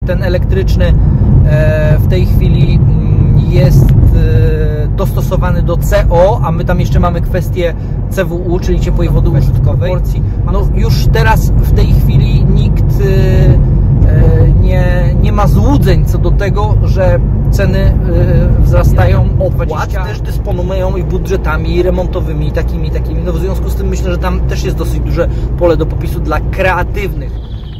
ten elektryczny w tej chwili jest dostosowany do CO, a my tam jeszcze mamy kwestię CWU, czyli ciepłej wody użytkowej. No już teraz w tej chwili nikt nie ma złudzeń co do tego, że ceny wzrastają o 20. Też dysponują i budżetami remontowymi takimi. No w związku z tym myślę, że tam też jest dosyć duże pole do popisu dla kreatywnych.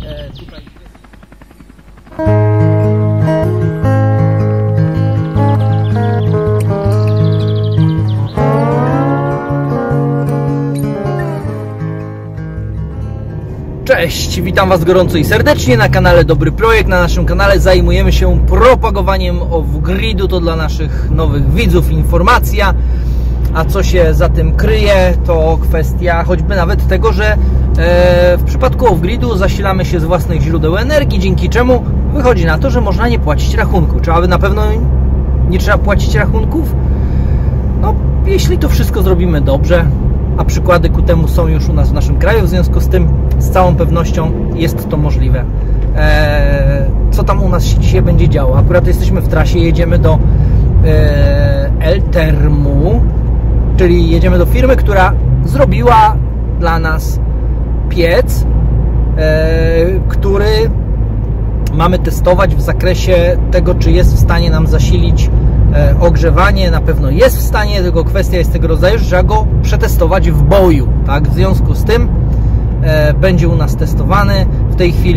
Cześć, witam Was gorąco i serdecznie na kanale Dobry Projekt. Na naszym kanale zajmujemy się propagowaniem off-gridu, to dla naszych nowych widzów informacja. A co się za tym kryje, to kwestia choćby nawet tego, że w przypadku off-gridu zasilamy się z własnych źródeł energii, dzięki czemu wychodzi na to, że można nie płacić rachunku. Czy aby na pewno nie trzeba płacić rachunków? No, jeśli to wszystko zrobimy dobrze, a przykłady ku temu są już u nas w naszym kraju, w związku z tym z całą pewnością jest to możliwe. Co tam u nas się dzisiaj będzie działo? Akurat jesteśmy w trasie, jedziemy do Eltermu, czyli jedziemy do firmy, która zrobiła dla nas piec, który mamy testować w zakresie tego, czy jest w stanie nam zasilić ogrzewanie. Na pewno jest w stanie, tylko kwestia jest tego rodzaju, że trzeba go przetestować w boju, tak? W związku z tym będzie u nas testowany. W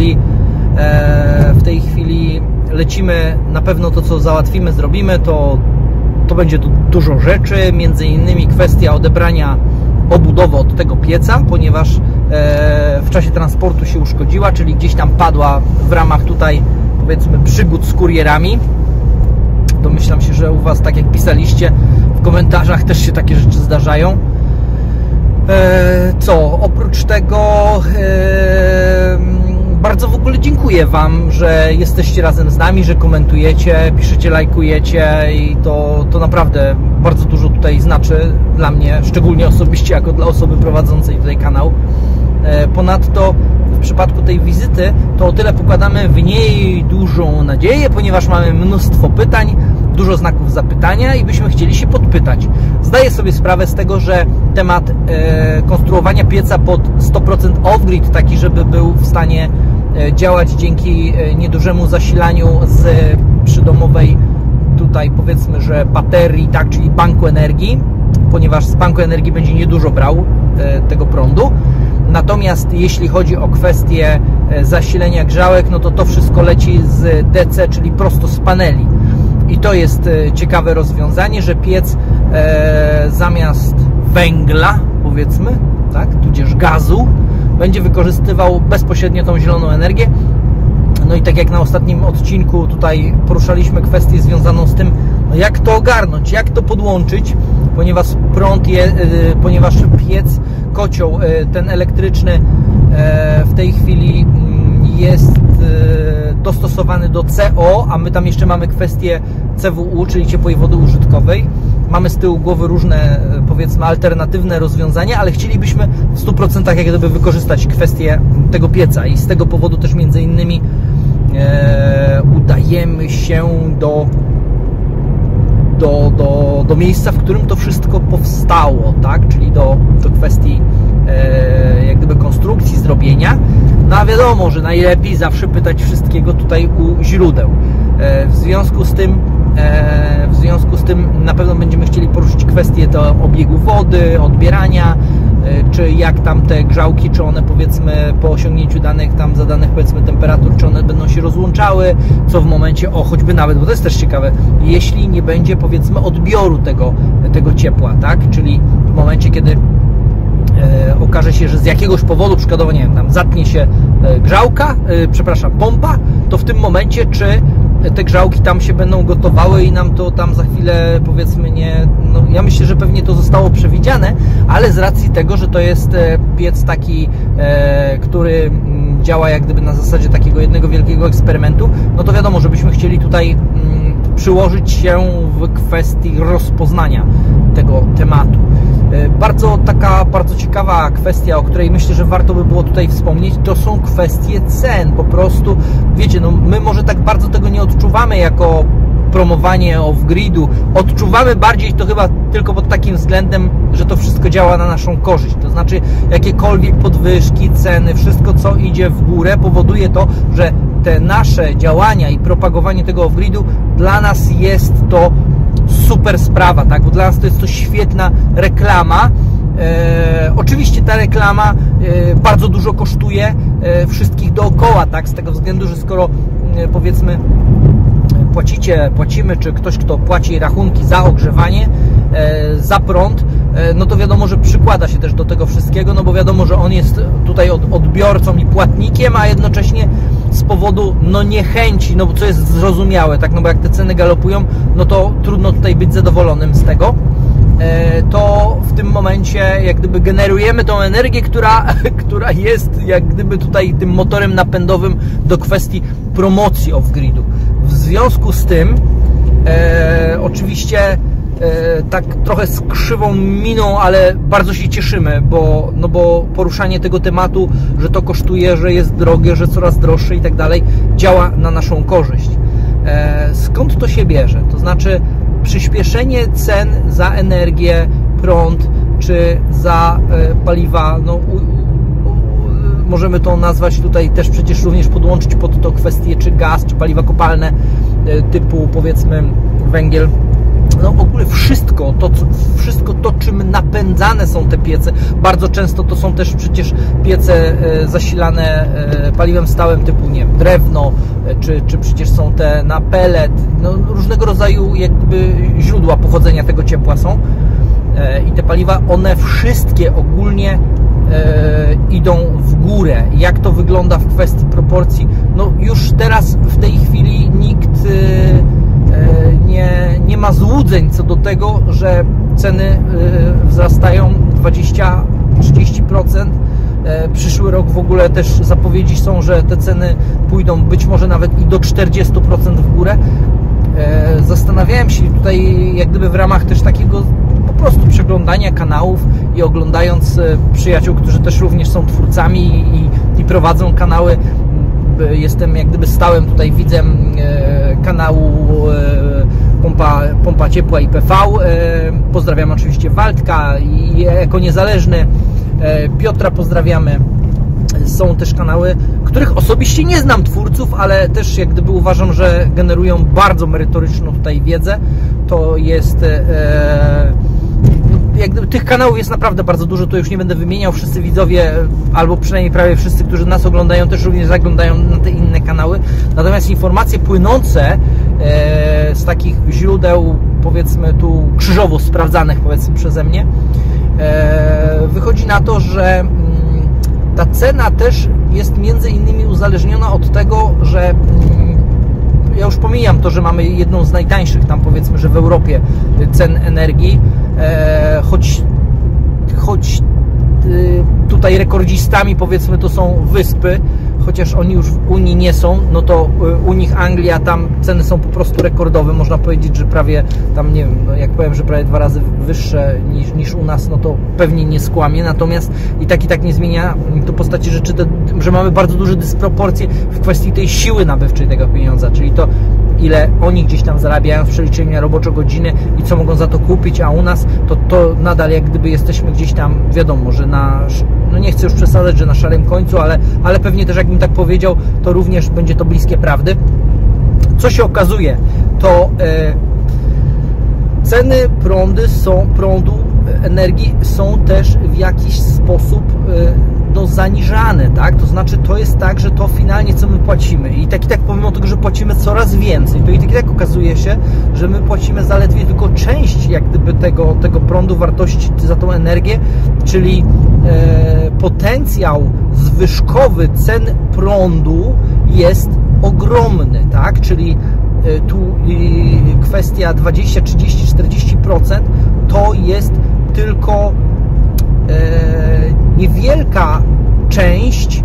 tej chwili lecimy, na pewno to, co załatwimy, zrobimy, to będzie dużo rzeczy, między innymi kwestia odebrania obudowy od tego pieca, ponieważ w czasie transportu się uszkodziła, czyli gdzieś tam padła w ramach tutaj, powiedzmy, przygód z kurierami. Domyślam się, że u Was, tak jak pisaliście w komentarzach, też się takie rzeczy zdarzają. Oprócz tego bardzo w ogóle dziękuję Wam, że jesteście razem z nami, że komentujecie, piszecie, lajkujecie i to naprawdę bardzo dużo tutaj znaczy dla mnie, szczególnie osobiście jako dla osoby prowadzącej tutaj kanał. Ponadto w przypadku tej wizyty to o tyle pokładamy w niej dużą nadzieję, ponieważ mamy mnóstwo pytań, dużo znaków zapytania i byśmy chcieli się podpytać. Zdaję sobie sprawę z tego, że temat konstruowania pieca pod 100% off-grid, taki żeby był w stanie działać dzięki niedużemu zasilaniu z przydomowej tutaj, powiedzmy, że baterii, tak, czyli banku energii, ponieważ z banku energii będzie niedużo brał tego prądu. Natomiast jeśli chodzi o kwestię zasilenia grzałek, no to wszystko leci z DC, czyli prosto z paneli. I to jest ciekawe rozwiązanie, że piec zamiast węgla, powiedzmy, tak, tudzież gazu, będzie wykorzystywał bezpośrednio tą zieloną energię. No i tak jak na ostatnim odcinku tutaj poruszaliśmy kwestię związaną z tym, no jak to ogarnąć, jak to podłączyć, ponieważ piec, kocioł ten elektryczny w tej chwili jest dostosowany do CO, a my tam jeszcze mamy kwestię CWU, czyli ciepłej wody użytkowej. Mamy z tyłu głowy różne, powiedzmy, alternatywne rozwiązania, ale chcielibyśmy w 100% jak gdyby wykorzystać kwestię tego pieca i z tego powodu też między innymi udajemy się do miejsca, w którym to wszystko powstało, tak? Czyli do kwestii jak gdyby konstrukcji, zrobienia. No a wiadomo, że najlepiej zawsze pytać wszystkiego tutaj u źródeł. W związku z tym na pewno będziemy chcieli poruszyć kwestię obiegu wody, odbierania, czy jak tam te grzałki, czy one, powiedzmy, po osiągnięciu danych tam zadanych, powiedzmy, temperatur, czy one będą się rozłączały, co w momencie, choćby nawet, bo to jest też ciekawe, jeśli nie będzie, powiedzmy, odbioru tego ciepła, tak? Czyli w momencie, kiedy okaże się, że z jakiegoś powodu, przykładowo, nie wiem, tam zatnie się pompa, to w tym momencie, czy te grzałki tam się będą gotowały i nam to tam za chwilę, powiedzmy, nie... No, ja myślę, że pewnie to zostało przewidziane, ale z racji tego, że to jest piec taki, który działa jak gdyby na zasadzie takiego jednego wielkiego eksperymentu, no to wiadomo, żebyśmy chcieli tutaj przyłożyć się w kwestii rozpoznania tego tematu. Bardzo ciekawa kwestia, o której myślę, że warto by było tutaj wspomnieć, to są kwestie cen. Po prostu, wiecie, no my może tak bardzo tego nie odczuwamy jako promowanie off-gridu. Odczuwamy bardziej to chyba tylko pod takim względem, że to wszystko działa na naszą korzyść. To znaczy jakiekolwiek podwyżki, ceny, wszystko co idzie w górę powoduje to, że te nasze działania i propagowanie tego off-gridu dla nas jest to super sprawa, tak? Bo dla nas to jest to świetna reklama. Oczywiście ta reklama bardzo dużo kosztuje wszystkich dookoła, tak? Z tego względu, że skoro powiedzmy płacimy, czy ktoś, kto płaci rachunki za ogrzewanie, za prąd, no to wiadomo, że przykłada się też do tego wszystkiego, no bo wiadomo, że on jest tutaj odbiorcą i płatnikiem, a jednocześnie z powodu niechęci, no bo co jest zrozumiałe, tak, no bo jak te ceny galopują, no to trudno tutaj być zadowolonym z tego, to w tym momencie jak gdyby generujemy tą energię, która jest jak gdyby tutaj tym motorem napędowym do kwestii promocji off-gridu. W związku z tym oczywiście tak trochę z krzywą miną, ale bardzo się cieszymy, bo poruszanie tego tematu, że to kosztuje, że jest drogie, że coraz droższe i tak dalej, działa na naszą korzyść. Skąd to się bierze? To znaczy przyspieszenie cen za energię, prąd czy za paliwa, no, możemy to nazwać tutaj też przecież również podłączyć pod to kwestie czy gaz, czy paliwa kopalne typu powiedzmy węgiel. No w ogóle wszystko to, czym napędzane są te piece, bardzo często to są też przecież piece zasilane paliwem stałym typu, nie wiem, drewno, czy przecież są te na pellet, no, różnego rodzaju jakby źródła pochodzenia tego ciepła są i te paliwa, one wszystkie ogólnie idą w górę. Jak to wygląda w kwestii proporcji? No już teraz w tej chwili nikt nie ma złudzeń co do tego, że ceny wzrastają 20-30%. Przyszły rok w ogóle też zapowiedzi są, że te ceny pójdą być może nawet i do 40% w górę. Zastanawiałem się tutaj jak gdyby w ramach też takiego po prostu przeglądania kanałów i oglądając przyjaciół, którzy też również są twórcami i prowadzą kanały. Jestem jak gdyby stałym tutaj widzem kanału Pompa Ciepła i PV. Pozdrawiam oczywiście Waldka i jako niezależny Piotra pozdrawiamy. Są też kanały, których osobiście nie znam twórców, ale też jak gdyby uważam, że generują bardzo merytoryczną tutaj wiedzę. To jest jak gdyby tych kanałów jest naprawdę bardzo dużo, to już nie będę wymieniał. Wszyscy widzowie, albo przynajmniej prawie wszyscy, którzy nas oglądają, też również zaglądają na te inne kanały. Natomiast informacje płynące z takich źródeł, powiedzmy tu krzyżowo sprawdzanych, powiedzmy przeze mnie, wychodzi na to, że ta cena też jest między innymi uzależniona od tego, że ja już pomijam to, że mamy jedną z najtańszych tam powiedzmy, że w Europie cen energii, choć tutaj rekordzistami powiedzmy to są wyspy, chociaż oni już w Unii nie są, no to u nich Anglia, tam ceny są po prostu rekordowe, można powiedzieć, że prawie tam, nie wiem, no jak powiem, że prawie 2 razy wyższe niż u nas, no to pewnie nie skłamię, natomiast i tak nie zmienia to postaci rzeczy, że mamy bardzo duże dysproporcje w kwestii tej siły nabywczej tego pieniądza, czyli to ile oni gdzieś tam zarabiają w przeliczeniu na robocze godziny i co mogą za to kupić, a u nas to nadal jak gdyby jesteśmy gdzieś tam, wiadomo, że no nie chcę już przesadzać, że na szarym końcu, ale pewnie też jakbym tak powiedział, to również będzie to bliskie prawdy. Co się okazuje, to ceny prądu, energii są też w jakiś sposób zaniżane, tak? To znaczy to jest tak, że to finalnie co my płacimy i tak pomimo tego, że płacimy coraz więcej, to i tak okazuje się, że my płacimy zaledwie tylko część jak gdyby tego prądu, wartości za tą energię, czyli potencjał zwyżkowy cen prądu jest ogromny, tak? Czyli tu kwestia 20, 30, 40% to jest tylko niewielka część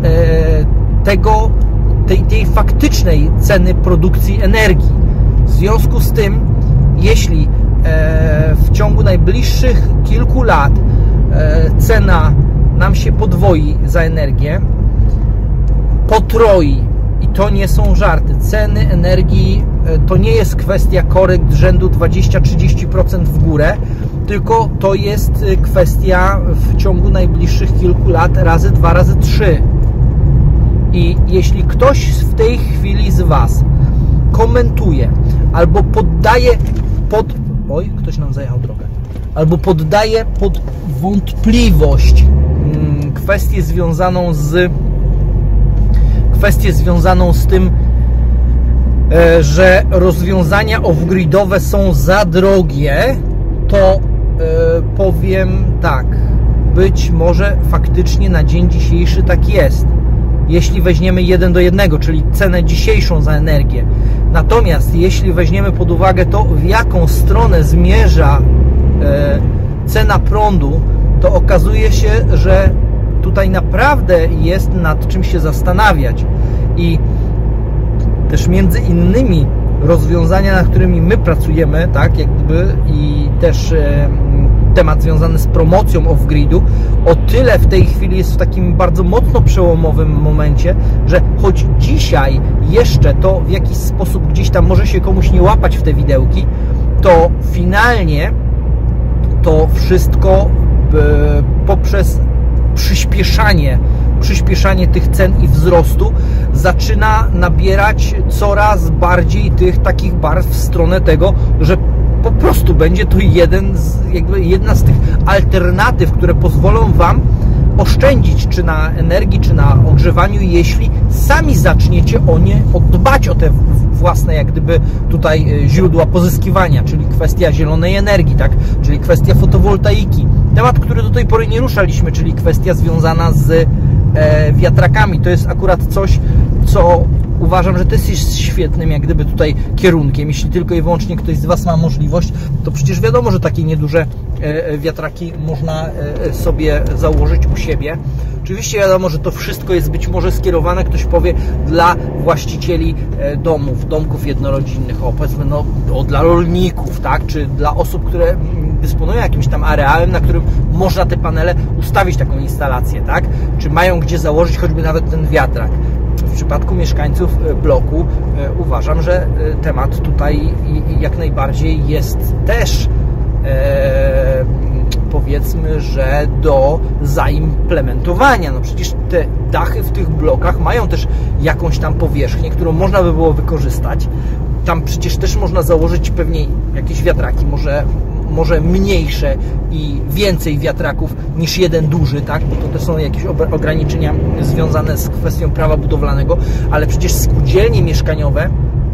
tej faktycznej ceny produkcji energii. W związku z tym, jeśli w ciągu najbliższych kilku lat cena nam się podwoi za energię, potroi. I to nie są żarty. Ceny energii to nie jest kwestia korekt rzędu 20-30% w górę, tylko to jest kwestia w ciągu najbliższych kilku lat razy 2, razy 3. I jeśli ktoś w tej chwili z Was komentuje albo poddaje ktoś nam zajechał drogę. Albo poddaje pod wątpliwość kwestię związaną z tym, że rozwiązania off-gridowe są za drogie, to powiem tak, być może faktycznie na dzień dzisiejszy tak jest, jeśli weźmiemy 1:1, czyli cenę dzisiejszą za energię. Natomiast jeśli weźmiemy pod uwagę to, w jaką stronę zmierza cena prądu, to okazuje się, że tutaj naprawdę jest nad czym się zastanawiać. I też między innymi rozwiązania, nad którymi my pracujemy, tak, jak gdyby, i też temat związany z promocją off-gridu, o tyle w tej chwili jest w takim bardzo mocno przełomowym momencie, że choć dzisiaj jeszcze to w jakiś sposób gdzieś tam może się komuś nie łapać w te widełki, to finalnie to wszystko poprzez przyspieszanie tych cen i wzrostu zaczyna nabierać coraz bardziej tych takich barw w stronę tego, że po prostu będzie to jedna z tych alternatyw, które pozwolą Wam oszczędzić czy na energii, czy na ogrzewaniu, jeśli sami zaczniecie dbać o te własne jak gdyby tutaj źródła pozyskiwania, czyli kwestia zielonej energii, tak? Czyli kwestia fotowoltaiki. Temat, który do tej pory nie ruszaliśmy, czyli kwestia związana z wiatrakami. To jest akurat coś, co uważam, że to jest świetnym jak gdyby tutaj kierunkiem. Jeśli tylko i wyłącznie ktoś z Was ma możliwość, to przecież wiadomo, że takie nieduże wiatraki można sobie założyć u siebie. Oczywiście wiadomo, że to wszystko jest być może skierowane, ktoś powie, dla właścicieli domków jednorodzinnych, powiedzmy, dla rolników, tak, czy dla osób, które dysponują jakimś tam areałem, na którym można te panele ustawić, taką instalację, tak, czy mają gdzie założyć choćby nawet ten wiatrak. W przypadku mieszkańców bloku uważam, że temat tutaj jak najbardziej jest też powiedzmy, że do zaimplementowania. No przecież te dachy w tych blokach mają też jakąś tam powierzchnię, którą można by było wykorzystać. Tam przecież też można założyć pewnie jakieś wiatraki, może mniejsze i więcej wiatraków niż jeden duży, tak? Bo to też są jakieś ograniczenia związane z kwestią prawa budowlanego, ale przecież spółdzielnie mieszkaniowe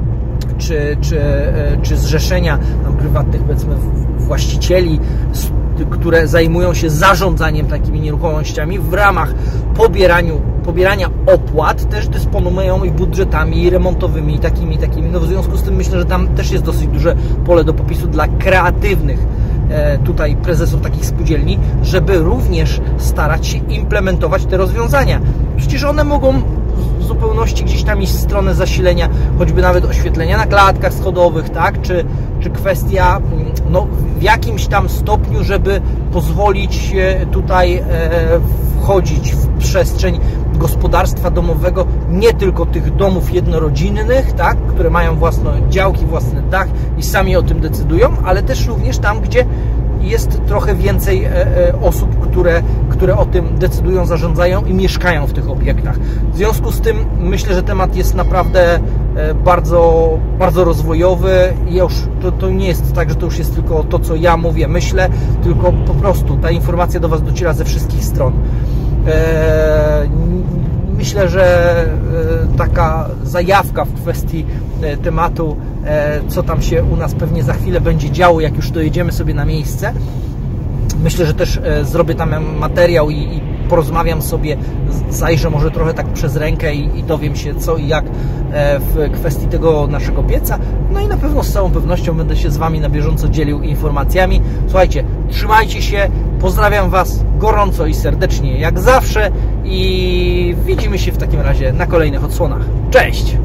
czy zrzeszenia prywatnych, powiedzmy, właścicieli, które zajmują się zarządzaniem takimi nieruchomościami, w ramach pobierania opłat też dysponują i budżetami i remontowymi i takimi. No w związku z tym myślę, że tam też jest dosyć duże pole do popisu dla kreatywnych tutaj prezesów takich spółdzielni, żeby również starać się implementować te rozwiązania. Przecież one mogą w zupełności gdzieś tam iść w stronę zasilenia, choćby nawet oświetlenia na klatkach schodowych, tak? Czy kwestia w jakimś tam stopniu, żeby pozwolić tutaj wchodzić w przestrzeń gospodarstwa domowego, nie tylko tych domów jednorodzinnych, tak? Które mają własne działki, własny dach i sami o tym decydują, ale też również tam, gdzie jest trochę więcej osób, które o tym decydują, zarządzają i mieszkają w tych obiektach. W związku z tym myślę, że temat jest naprawdę bardzo, bardzo rozwojowy i to nie jest tak, że to już jest tylko to, co ja mówię, myślę, tylko po prostu ta informacja do Was dociera ze wszystkich stron. Myślę, że taka zajawka w kwestii tematu, co tam się u nas pewnie za chwilę będzie działo, jak już dojedziemy sobie na miejsce. Myślę, że też zrobię tam materiał i porozmawiam sobie, zajrzę może trochę tak przez rękę i dowiem się co i jak w kwestii tego naszego pieca. No i na pewno z całą pewnością będę się z Wami na bieżąco dzielił informacjami. Słuchajcie, trzymajcie się, pozdrawiam Was gorąco i serdecznie jak zawsze i widzimy się w takim razie na kolejnych odsłonach. Cześć!